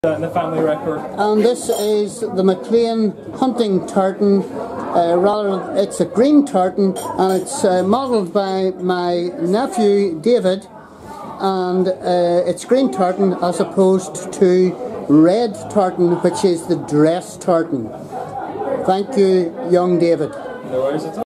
In the family record. And this is the Maclean Hunting Tartan. It's a green tartan, and it's modelled by my nephew David, and it's green tartan as opposed to red tartan, which is the dress tartan. Thank you, young David. No worries at all.